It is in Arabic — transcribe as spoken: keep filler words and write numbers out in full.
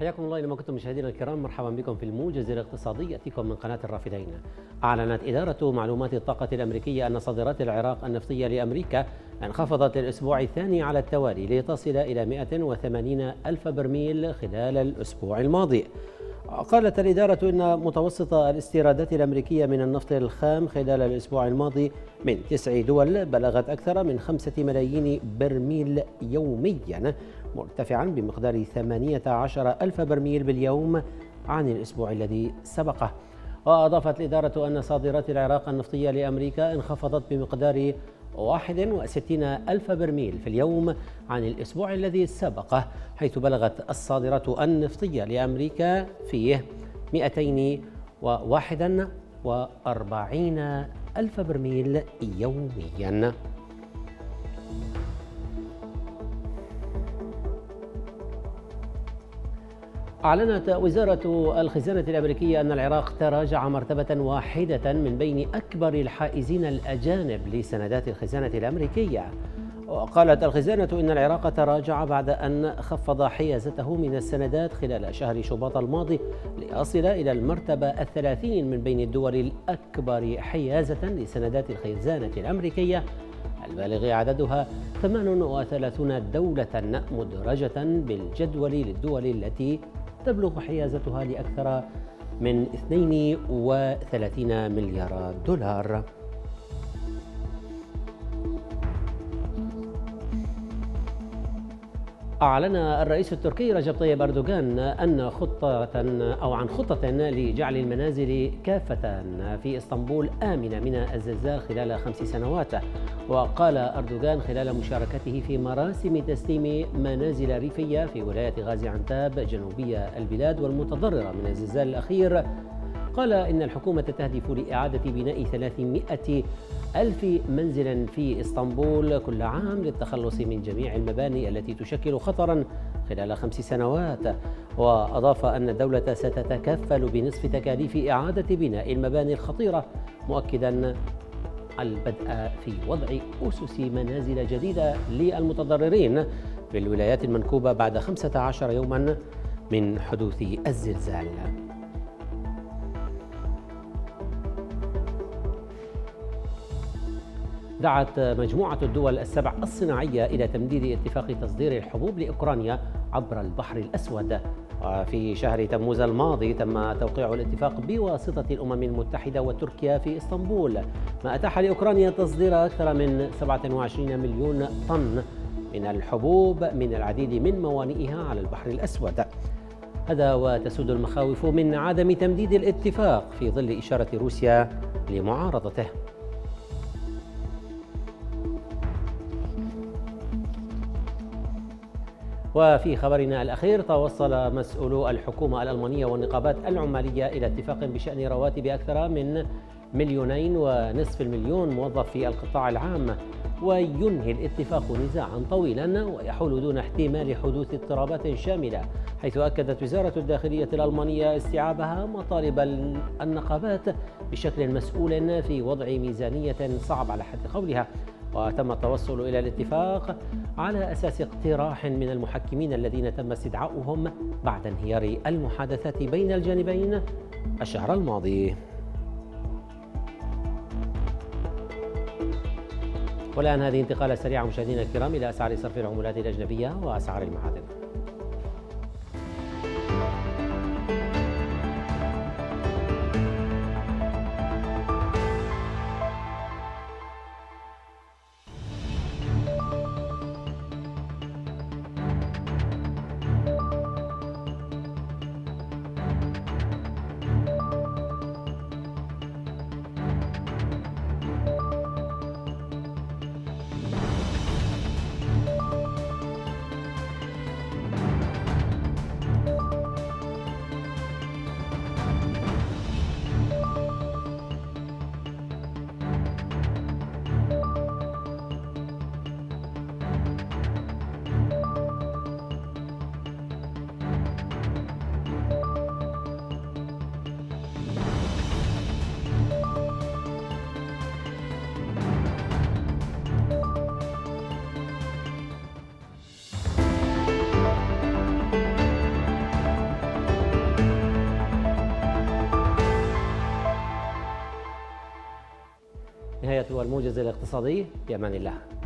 حياكم الله لما كنتم مشاهدينا الكرام، مرحبا بكم في الموجز الاقتصادي يأتيكم من قناة الرافدين. أعلنت إدارة معلومات الطاقة الأمريكية أن صادرات العراق النفطية لأمريكا انخفضت للأسبوع الثاني على التوالي لتصل إلى مئة وثمانين ألف برميل خلال الأسبوع الماضي. قالت الإدارة إن متوسط الاستيرادات الأمريكية من النفط الخام خلال الأسبوع الماضي من تسع دول بلغت أكثر من خمسة ملايين برميل يوميا، مرتفعا بمقدار ثمانية عشر ألف برميل باليوم عن الأسبوع الذي سبقه. وأضافت الإدارة أن صادرات العراق النفطية لأمريكا انخفضت بمقدار واحد وستين ألف برميل في اليوم عن الأسبوع الذي سبقه، حيث بلغت الصادرات النفطية لأمريكا فيه مئتين وواحد وأربعين ألف برميل يوميا. أعلنت وزارة الخزانة الأمريكية أن العراق تراجع مرتبة واحدة من بين أكبر الحائزين الأجانب لسندات الخزانة الأمريكية. وقالت الخزانة إن العراق تراجع بعد أن خفض حيازته من السندات خلال شهر شباط الماضي ليصل إلى المرتبة الثلاثين من بين الدول الأكبر حيازة لسندات الخزانة الأمريكية، البالغ عددها ثمان وثلاثين دولة مدرجة بالجدول للدول التي تبلغ حيازتها لأكثر من اثنين وثلاثين مليار دولار. أعلن الرئيس التركي رجب طيب أردوغان أن خطة أو عن خطة لجعل المنازل كافة في إسطنبول آمنة من الزلزال خلال خمس سنوات. وقال أردوغان خلال مشاركته في مراسم تسليم منازل ريفية في ولاية غازي عنتاب جنوبية البلاد والمتضررة من الزلزال الأخير، قال إن الحكومة تهدف لإعادة بناء ثلاثمئة ألف منزل في إسطنبول كل عام للتخلص من جميع المباني التي تشكل خطرا خلال خمس سنوات. وأضاف أن الدولة ستتكفل بنصف تكاليف إعادة بناء المباني الخطيرة، مؤكدا البدء في وضع أسس منازل جديدة للمتضررين في الولايات المنكوبة بعد خمسة عشر يوما من حدوث الزلزال. دعت مجموعة الدول السبع الصناعية إلى تمديد اتفاق تصدير الحبوب لأوكرانيا عبر البحر الأسود. وفي شهر تموز الماضي تم توقيع الاتفاق بواسطة الأمم المتحدة وتركيا في إسطنبول، ما أتاح لأوكرانيا تصدير أكثر من سبعة وعشرين مليون طن من الحبوب من العديد من موانئها على البحر الأسود. هذا وتسود المخاوف من عدم تمديد الاتفاق في ظل إشارة روسيا لمعارضته. وفي خبرنا الأخير، توصل مسؤولو الحكومة الألمانية والنقابات العمالية إلى اتفاق بشأن رواتب أكثر من مليونين ونصف المليون موظف في القطاع العام، وينهي الاتفاق نزاعا طويلا ويحول دون احتمال حدوث اضطرابات شاملة، حيث أكدت وزارة الداخلية الألمانية استيعابها مطالب النقابات بشكل مسؤول في وضع ميزانية صعب على حد قولها. وتم التوصل إلى الاتفاق على أساس اقتراح من المحكمين الذين تم استدعاؤهم بعد انهيار المحادثات بين الجانبين الشهر الماضي. والآن هذه انتقالة سريعة مشاهدينا الكرام إلى أسعار صرف العملات الأجنبية وأسعار المعادن. نهاية الموجز الاقتصادي، في أمان الله.